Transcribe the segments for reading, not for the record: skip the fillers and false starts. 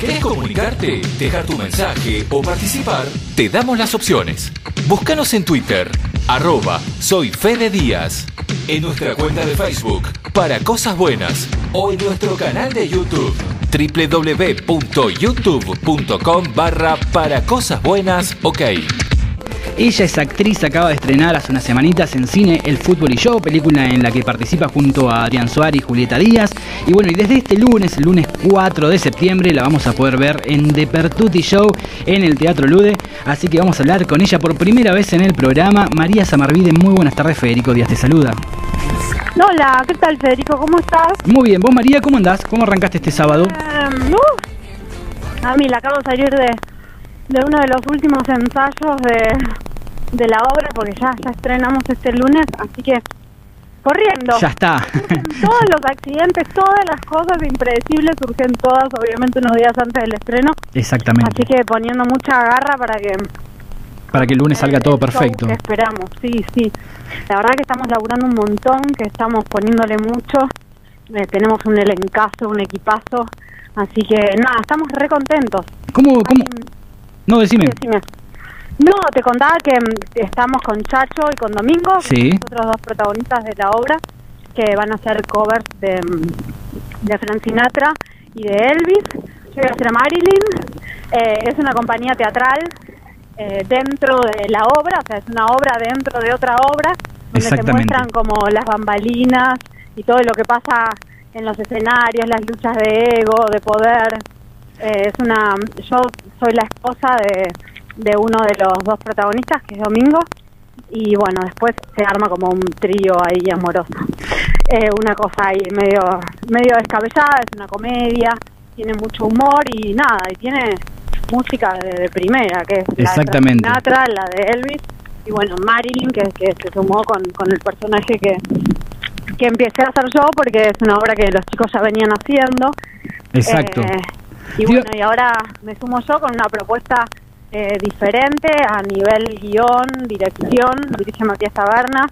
querés comunicarte, dejar tu mensaje o participar, te damos las opciones. Búscanos en Twitter, @soyfededíaz, en nuestra cuenta de Facebook, Para Cosas Buenas, o en nuestro canal de YouTube, www.youtube.com/paracosasbuenas.ok. Ella es actriz, acaba de estrenar hace unas semanitas en cine El Fútbol y Yo, película en la que participa junto a Adrián Suárez y Julieta Díaz. Y bueno, y desde este lunes, el lunes 4 de septiembre, la vamos a poder ver en The Pertuti Show en el Teatro Lude. Así que vamos a hablar con ella por primera vez en el programa. María Samarvide, muy buenas tardes. Federico Díaz te saluda. Hola, ¿qué tal, Federico? ¿Cómo estás? Muy bien, vos María, ¿cómo andás? ¿Cómo arrancaste este sábado? A mí la acabo de salir de uno de los últimos ensayos de la obra, porque ya estrenamos este lunes, así que corriendo. Ya está. Todos los accidentes, todas las cosas impredecibles surgen todas, obviamente, unos días antes del estreno. Exactamente. Así que poniendo mucha garra para que el lunes salga todo perfecto. Que esperamos, sí. La verdad que estamos laburando un montón, que estamos poniéndole mucho. Tenemos un elencazo, un equipazo. Así que nada, estamos re contentos. ¿Cómo? No, decime. No, te contaba que estamos con Chacho y con Domingo, sí, los otros dos protagonistas de la obra, que van a hacer covers de Frank Sinatra y de Elvis. Yo voy a hacer a Marilyn. Es una compañía teatral dentro de la obra, o sea, es una obra dentro de otra obra, donde se muestran como las bambalinas y todo lo que pasa en los escenarios, las luchas de ego, de poder. Yo soy la esposa de uno de los dos protagonistas, que es Domingo, y bueno, después se arma como un trío ahí amoroso. Una cosa ahí medio descabellada, es una comedia, tiene mucho humor y nada, y tiene música de primera, que es la de Sinatra, la de Elvis, y bueno, Marilyn, que se sumó con el personaje que empecé a hacer yo, porque es una obra que los chicos ya venían haciendo. Exacto. Y bueno, y ahora me sumo yo con una propuesta diferente a nivel guión, dirección, dirige Matías Taberna.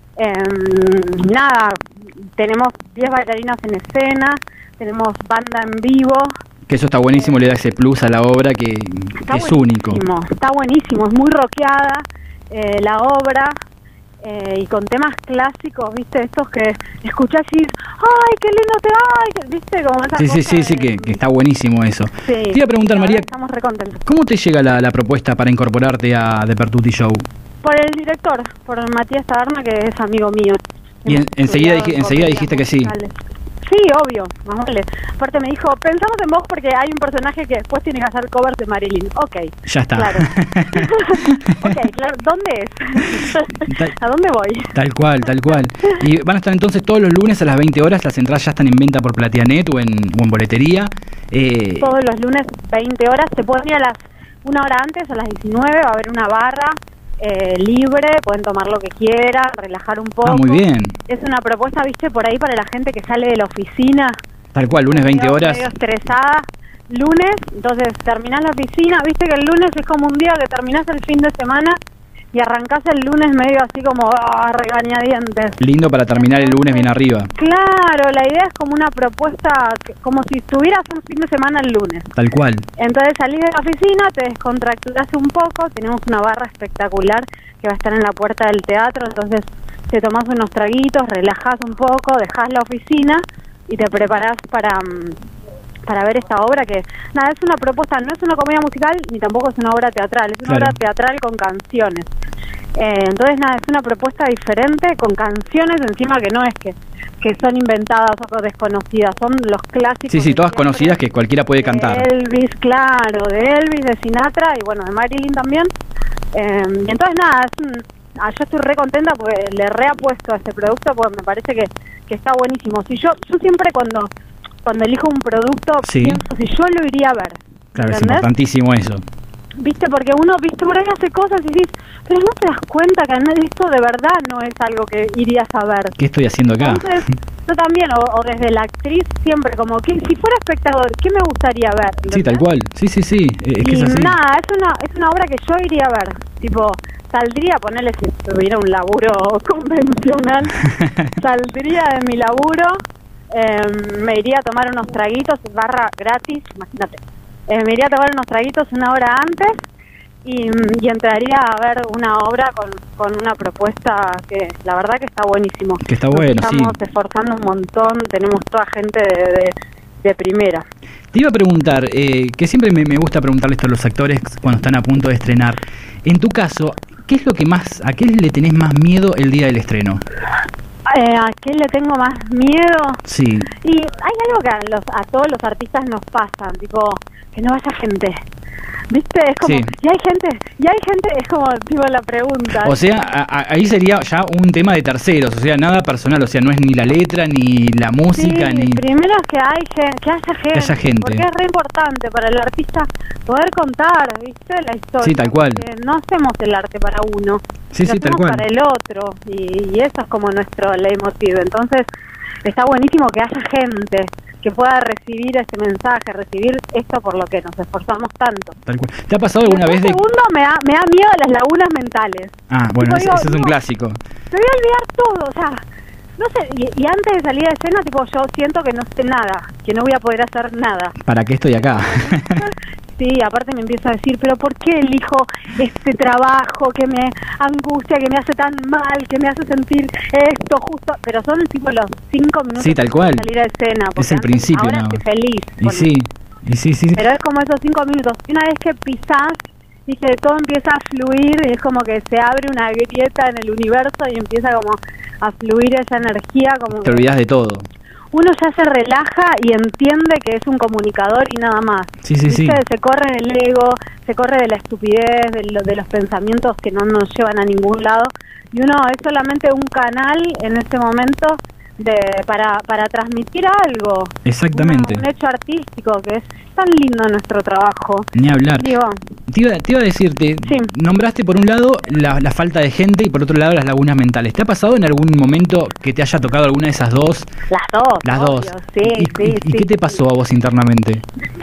Nada, tenemos 10 bailarinas en escena, tenemos banda en vivo. Que eso está buenísimo, le da ese plus a la obra que es único. Está buenísimo, es muy rockeada la obra. Y con temas clásicos, ¿viste? Estos que escuchás y dices, ¡ay, qué lindo ¿viste? Como esa cosa sí, que está buenísimo eso. Sí, te iba a preguntar, María, estamos re contentos. ¿Cómo te llega la propuesta para incorporarte a The Pertuti Show? Por el director, por Matías Taberna, que es amigo mío. Y enseguida dijiste que sí. Sí, obvio, más vale. Aparte me dijo, pensamos en vos porque hay un personaje que después tiene que hacer covers de Marilyn. Ok. Ya está. Claro. Ok, claro. ¿Dónde es? ¿A dónde voy? Tal cual. Y van a estar entonces todos los lunes a las 20 horas. Las entradas ya están en venta por Plateanet o en boletería. Todos los lunes, 20 horas. Se pueden ir una hora antes, a las 19. Va a haber una barra libre, pueden tomar lo que quieran, relajar un poco. Muy bien. Es una propuesta, viste, por ahí para la gente que sale de la oficina. Tal cual, lunes 20 horas. Medio estresada. Lunes, entonces terminás la oficina, viste que el lunes es como un día que terminás el fin de semana y arrancás el lunes medio así como regañadientes. Lindo para terminar el lunes bien arriba. Claro, la idea es como una propuesta, como si tuvieras un fin de semana el lunes. Tal cual. Entonces salís de la oficina, te descontracturás un poco, tenemos una barra espectacular que va a estar en la puerta del teatro, entonces te tomás unos traguitos, relajás un poco, dejás la oficina y te preparás para ver esta obra que, nada, es una propuesta, no es una comedia musical ni tampoco es una obra teatral, es una obra teatral con canciones. Entonces, nada, es una propuesta diferente con canciones encima que no es que son inventadas o desconocidas, son los clásicos. Sí, todas conocidas que cualquiera puede cantar. De Elvis, claro, de Elvis, de Sinatra y bueno, de Marilyn también. Y entonces, nada, yo estoy re contenta porque le reapuesto a este producto porque me parece que está buenísimo. Si yo siempre cuando elijo un producto pienso si yo lo iría a ver. Claro, ¿entendés? es importantísimo eso. Viste, porque uno, por ahí hace cosas y dices, pero no te das cuenta que esto de verdad no es algo que irías a ver. ¿Qué estoy haciendo acá? Entonces, yo también, o desde la actriz, siempre como que si fuera espectador, ¿qué me gustaría ver? ¿Entendés? Sí, tal cual. Sí. Es que es así. Nada, es una obra que yo iría a ver. Tipo, saldría, ponerle si tuviera un laburo convencional, saldría de mi laburo, me iría a tomar unos traguitos, barra gratis, imagínate. Me iría a tomar unos traguitos una hora antes y entraría a ver una obra con una propuesta que la verdad que está buenísimo. Que está bueno, sí. Estamos esforzando un montón, tenemos toda gente de primera. Te iba a preguntar, que siempre me gusta preguntarle esto a los actores cuando están a punto de estrenar. En tu caso, ¿qué es lo que a qué le tenés más miedo el día del estreno? ¿A qué le tengo más miedo? Sí. Y hay algo que a todos los artistas nos pasa, tipo, que no vaya gente. ¿Viste? Es como, sí. y hay gente, es como, tipo, la pregunta. O sea, ahí sería ya un tema de terceros, o sea, nada personal, o sea, no es ni la letra, ni la música, sí, ni... primero es que haya gente, porque es re importante para el artista poder contar, ¿viste? La historia. Sí, tal cual. No hacemos el arte para uno, sí, lo tal cual. para el otro, y eso es como nuestro leitmotiv. Entonces, está buenísimo que haya gente que pueda recibir este mensaje, recibir esto por lo que nos esforzamos tanto. Tal cual. ¿Te ha pasado alguna vez de...? Segundo, me da miedo las lagunas mentales. Ah, bueno, tipo, ese es un clásico. Me voy a olvidar todo, o sea, no sé, y antes de salir a escena, tipo, yo siento que no sé nada, que no voy a poder hacer nada. ¿Para qué estoy acá? Sí, aparte me empieza a decir, pero ¿por qué elijo este trabajo que me angustia, que me hace tan mal, que me hace sentir esto justo? Pero son tipo los 5 minutos sí, tal cual. de salir a escena. Es el principio, ahora ¿no? estoy feliz. Y sí. Pero es como esos 5 minutos. Y una vez que pisás, viste, todo empieza a fluir y es como que se abre una grieta en el universo y empieza como a fluir esa energía. Como te olvidas de todo. Uno ya se relaja y entiende que es un comunicador y nada más. Sí. Se corre el ego, se corre de la estupidez, de los pensamientos que no nos llevan a ningún lado. Y uno es solamente un canal en ese momento para transmitir algo. Exactamente. Un hecho artístico que es tan lindo nuestro trabajo. Ni hablar. Digo, te iba a decirte, sí. Nombraste por un lado la falta de gente y por otro lado las lagunas mentales. ¿Te ha pasado en algún momento que te haya tocado alguna de esas dos? Las dos. Sí, ¿Y qué te pasó a vos internamente?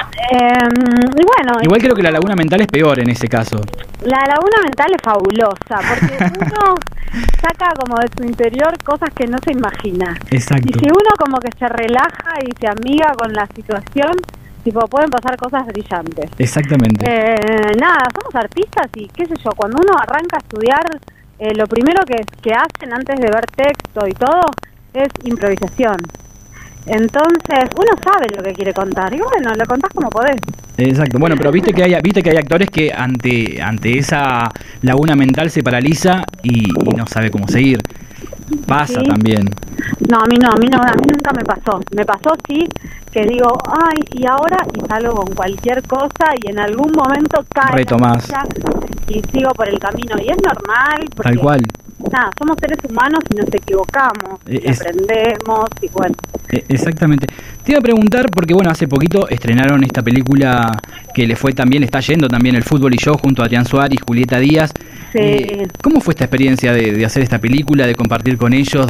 Y bueno... Igual creo que la laguna mental es peor en ese caso. La laguna mental es fabulosa, porque uno saca como de su interior cosas que no se imagina. Exacto. Y si uno como que se relaja y se amiga con la situación, tipo, pueden pasar cosas brillantes. Exactamente. Nada, somos artistas y qué sé yo, cuando uno arranca a estudiar, lo primero que hacen antes de ver texto y todo es improvisación. Entonces, uno sabe lo que quiere contar y bueno, lo contás como podés. Exacto. Bueno, pero viste que hay actores que ante esa laguna mental se paraliza y no sabe cómo seguir. Pasa también. No, a mí nunca me pasó. Me pasó sí que digo, ay, y ahora y salgo con cualquier cosa y en algún momento cae retomás y sigo por el camino y es normal porque, tal cual. Nada, somos seres humanos y nos equivocamos, y aprendemos y bueno. Exactamente. Te iba a preguntar porque bueno, hace poquito estrenaron esta película que le está yendo también El Fútbol y Yo junto a Adrián Suárez y Julieta Díaz. Sí. ¿Cómo fue esta experiencia de hacer esta película, de compartir con ellos,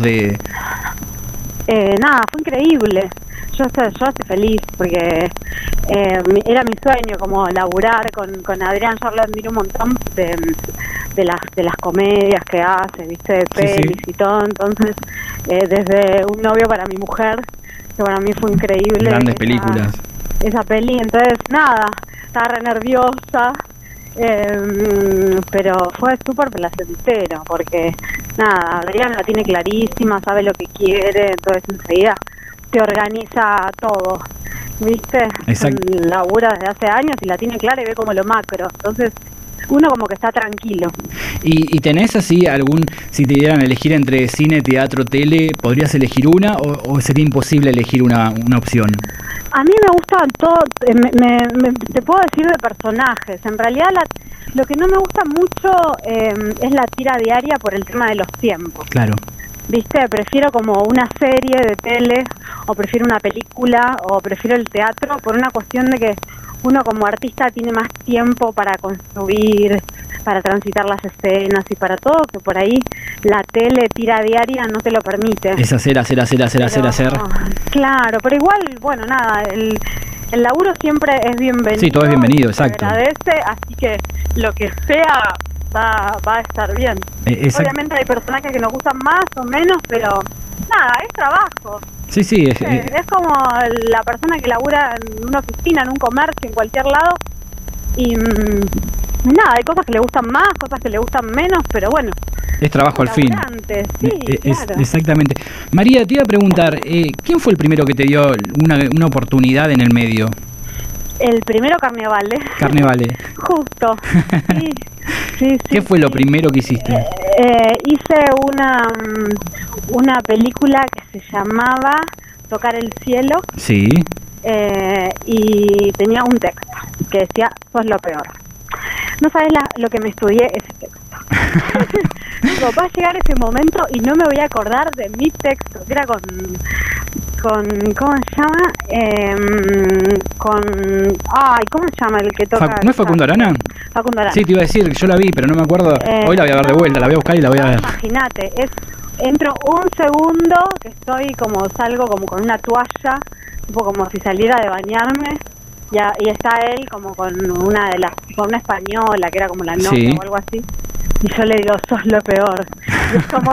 Nada, fue increíble. Yo estoy feliz porque era mi sueño como laburar con Adrián. Yo lo admiro un montón de las comedias que hace, viste, de pelis y todo. Entonces, desde Un novio para mi mujer, que para mí fue increíble. Grandes películas. Esa peli, entonces nada, estaba re nerviosa. Pero fue súper placentero porque nada, Adrián la tiene clarísima, sabe lo que quiere, entonces enseguida te organiza todo, ¿viste? Exacto. Labura desde hace años y la tiene clara y ve como lo macro, entonces uno como que está tranquilo. ¿Y tenés así si te dieran a elegir entre cine, teatro, tele, podrías elegir una o sería imposible elegir una opción? A mí me gusta todo, te puedo decir de personajes. En realidad lo que no me gusta mucho es la tira diaria por el tema de los tiempos. Claro. ¿Viste? Prefiero como una serie de tele, o prefiero una película, o prefiero el teatro, por una cuestión de que uno como artista tiene más tiempo para construir, para transitar las escenas y para todo, que por ahí la tele tira diaria no te lo permite. Es hacer. Claro, pero igual, bueno, nada, el laburo siempre es bienvenido. Sí, todo es bienvenido, exacto. Se agradece, así que lo que sea va a estar bien. Obviamente hay personajes que nos gustan más o menos, pero nada, es trabajo. Sí, sí. Es como la persona que labura en una oficina, en un comercio, en cualquier lado. Y nada, hay cosas que le gustan más, cosas que le gustan menos, pero bueno. Es trabajo al fin. Sí, claro. Exactamente. María, te iba a preguntar, ¿quién fue el primero que te dio una oportunidad en el medio? El primero Carnevale. Carnevale. Justo. Sí. ¿Qué fue lo primero que hiciste? Hice una película que se llamaba Tocar el cielo. Sí. Y tenía un texto que decía, sos lo peor. No sabes lo que me estudié ese texto. Digo, va a llegar ese momento y no me voy a acordar de mi texto, que era con ¿cómo se llama? ¿Cómo se llama el que toca? ¿No es Facundo Arana? Facundo Arana. Sí, te iba a decir, yo la vi, pero no me acuerdo. Hoy la voy a ver de vuelta, la voy a buscar y la voy a ver. Imagínate, entro un segundo que salgo como con una toalla, tipo como si saliera de bañarme. Y está él como con una española que era como la novia o algo así. Y yo le digo, sos lo peor. Y es como,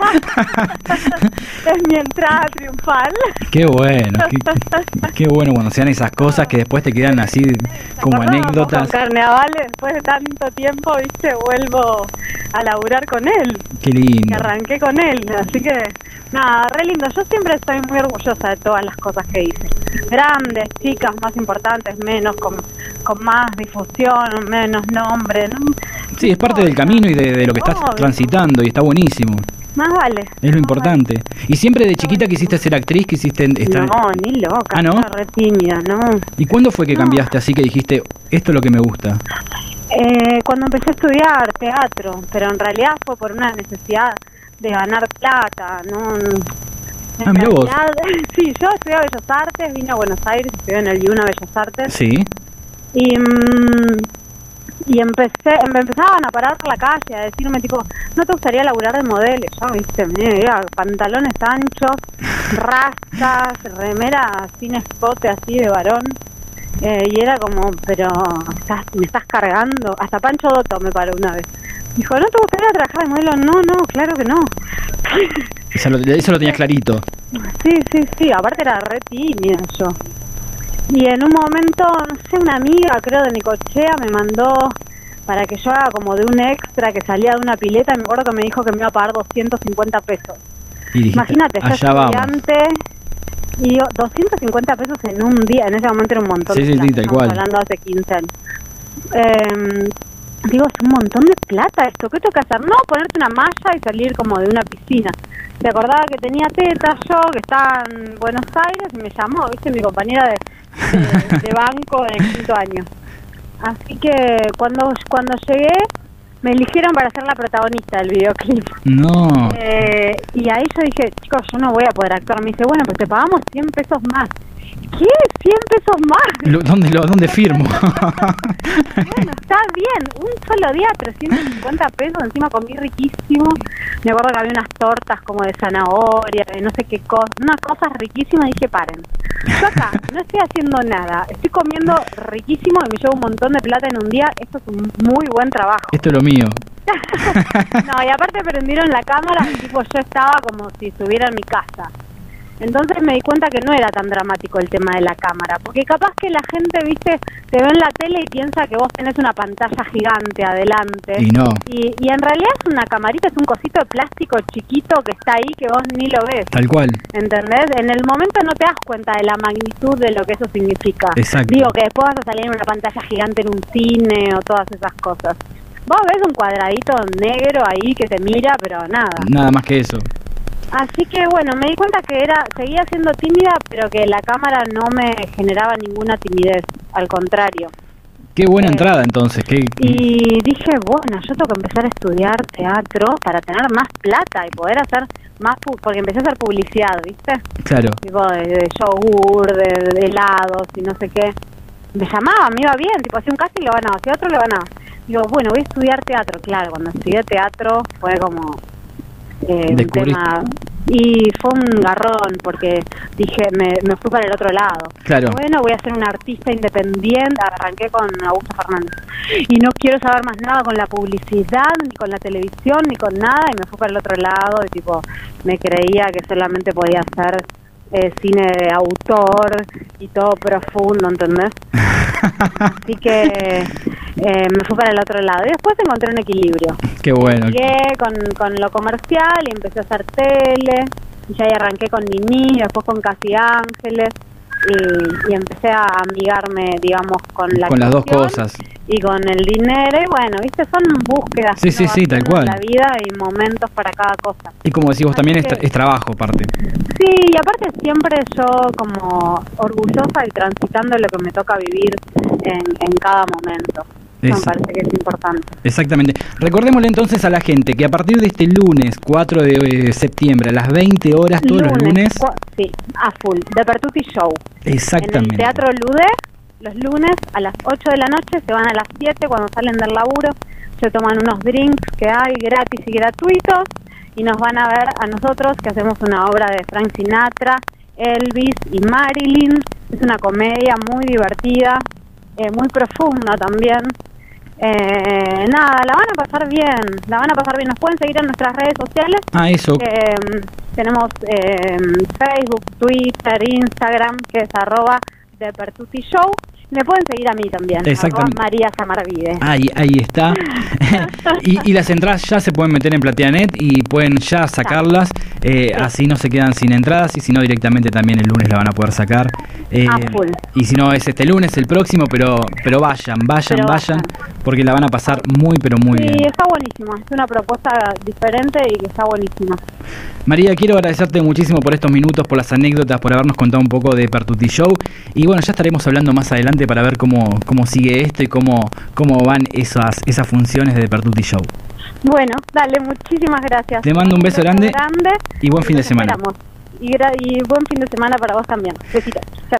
es mi entrada triunfal. Qué bueno, qué bueno cuando sean esas cosas que después te quedan así como anécdotas. Con Carnevale, después de tanto tiempo, viste, vuelvo a laburar con él. Qué lindo. Que arranqué con él, así que nada, re lindo. Yo siempre estoy muy orgullosa de todas las cosas que hice. Grandes, chicas, más importantes, menos, con más difusión, menos nombre. Sí, es parte del camino y de lo que estás transitando y está buenísimo. Más vale. Es lo importante. Vale. ¿Y siempre de chiquita quisiste ser actriz? No, ni loca. ¿Ah, no? Estaba re tímida, ¿no? ¿Y cuándo fue que cambiaste así que dijiste, esto es lo que me gusta? Cuando empecé a estudiar teatro, pero en realidad fue por una necesidad de ganar plata, ¿no? Mira vos. Sí, yo estudié Bellas Artes, vine a Buenos Aires, estudié en el IUNA Bellas Artes. Sí. Y empezaban a parar por la calle a decirme tipo, ¿no te gustaría laburar de modelo? Yo, viste, pantalones anchos, rastas, remera sin escote así de varón. Y era como, pero me estás cargando. Hasta Pancho Dotto me paró una vez. Dijo, ¿no te gustaría trabajar de modelo? No, claro que no. Eso lo tenías clarito. Sí, aparte era re tímida yo. Y en un momento, no sé, una amiga, creo de Necochea, me mandó para que yo haga como de un extra que salía de una pileta, y me acuerdo que me dijo que me iba a pagar 250 pesos. Y dijiste, imagínate, yo estudiante, y digo, 250 pesos en un día, en ese momento era un montón. Sí, tal cual. Hablando hace 15 años. Digo, es un montón de plata esto, ¿qué tengo que hacer? No, ponerte una malla y salir como de una piscina. Me acordaba que tenía tetas yo, que estaba en Buenos Aires, y me llamó, viste, mi compañera de banco en el 5º año. Así que cuando llegué, me eligieron para ser la protagonista del videoclip. No. Y ahí yo dije, chicos, yo no voy a poder actuar. Me dice, bueno, pues te pagamos 100 pesos más. ¿Qué? 100 pesos más. ¿Dónde firmo? Bueno, está bien, un solo día 350 pesos, encima comí riquísimo. Me acuerdo que había unas tortas como de zanahoria, de no sé qué cosa, unas cosas riquísimas. Dije, paren, yo acá no estoy haciendo nada, estoy comiendo riquísimo y me llevo un montón de plata en un día. Esto es un muy buen trabajo. Esto es lo mío. No, y aparte prendieron la cámara y tipo yo estaba como si estuviera en mi casa. Entonces me di cuenta que no era tan dramático el tema de la cámara, porque capaz que la gente, viste, te ve en la tele y piensa que vos tenés una pantalla gigante adelante. Y no. Y en realidad es una camarita, es un cosito de plástico chiquito que está ahí que vos ni lo ves. Tal cual. ¿Entendés? En el momento no te das cuenta de la magnitud de lo que eso significa. Exacto. Digo, que después vas a salir en una pantalla gigante en un cine o todas esas cosas. Vos ves un cuadradito negro ahí que te mira, pero nada. Nada más que eso. Así que bueno, me di cuenta que seguía siendo tímida, pero que la cámara no me generaba ninguna timidez, al contrario. Qué buena entrada entonces. Y dije, bueno, yo tengo que empezar a estudiar teatro para tener más plata y poder hacer más, porque empecé a hacer publicidad, ¿viste? Claro. Tipo de yogur, de helados y no sé qué. Me llamaban, me iba bien, tipo hacía un casting y lo ganaba, hacía otro lo ganaba. Digo, bueno, voy a estudiar teatro. Claro, cuando estudié teatro fue como un tema, y fue un garrón porque dije, me fui para el otro lado. Claro. Bueno, voy a ser una artista independiente. Arranqué con Augusto Fernández y no quiero saber más nada con la publicidad, ni con la televisión, ni con nada, y me fui para el otro lado y tipo me creía que solamente podía hacer cine de autor y todo profundo, ¿entendés? Así que me fui para el otro lado y después encontré un equilibrio. Qué bueno. Llegué con lo comercial y empecé a hacer tele, y ya ahí arranqué con Nini, después con Casi Ángeles, y empecé a amigarme, digamos, con las dos cosas y con el dinero. Y bueno, viste, son búsquedas sí, tal cual, en la vida y momentos para cada cosa. Y como decís vos, también es trabajo aparte. Sí, y aparte siempre yo como orgullosa y transitando lo que me toca vivir en cada momento. Eso me parece que es importante. Exactamente. Recordémosle entonces a la gente que a partir de este lunes 4 de septiembre a las 20 horas, todos los lunes... Sí, a full, The Pertuti Show. Exactamente. En el Teatro Ludé, los lunes a las 8 de la noche, se van a las 7 cuando salen del laburo, se toman unos drinks que hay gratis y gratuitos, y nos van a ver a nosotros que hacemos una obra de Frank Sinatra, Elvis y Marilyn. Es una comedia muy divertida, muy profunda también. Nada, la van a pasar bien, nos pueden seguir en nuestras redes sociales. Eso. Tenemos Facebook, Twitter, Instagram, que es @The Pertuti Show. Me pueden seguir a mí también, exactamente. María Samarvide. Ahí está. y las entradas ya se pueden meter en PlateaNet y pueden ya sacarlas, así no se quedan sin entradas, y si no directamente también el lunes la van a poder sacar. Y si no es este lunes, el próximo, pero vayan, porque la van a pasar muy bien. Sí, está buenísima, es una propuesta diferente y que está buenísima. María, quiero agradecerte muchísimo por estos minutos, por las anécdotas, por habernos contado un poco de Pertuti Show, y bueno, ya estaremos hablando más adelante para ver cómo sigue esto y cómo van esas funciones de Pertuti Show. Bueno, dale, muchísimas gracias. Te mando un beso grande y buen fin de semana. Y buen fin de semana para vos también. Besitos. Chao.